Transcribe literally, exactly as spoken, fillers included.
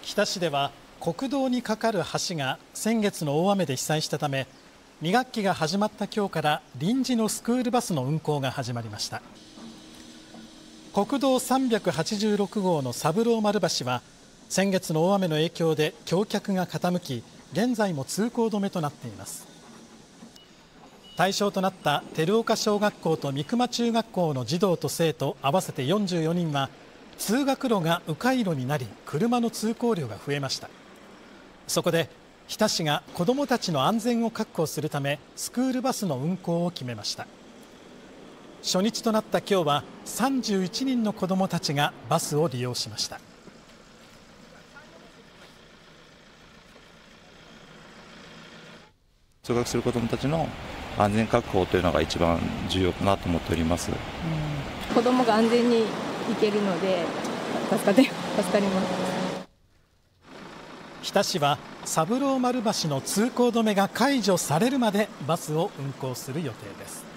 日田市では国道に架かる橋が先月の大雨で被災したため、に学期が始まった今日から臨時のスクールバスの運行が始まりました。国道さんびゃくはちじゅうろくごうの三郎丸橋は先月の大雨の影響で橋脚が傾き、現在も通行止めとなっています。対象となった照岡小学校と三熊中学校の児童と生徒合わせてよんじゅうよにんは、通学路が迂回路になり車の通行量が増えました。そこで日田市が子どもたちの安全を確保するためスクールバスの運行を決めました。初日となった今日はさんじゅういちにんの子どもたちがバスを利用しました。 通学する子どもたちの安全確保というのが一番重要かなと思っております。うん、 子どもが安全に行けるので助かって、助かります。 日田市は三郎丸橋の通行止めが解除されるまでバスを運行する予定です。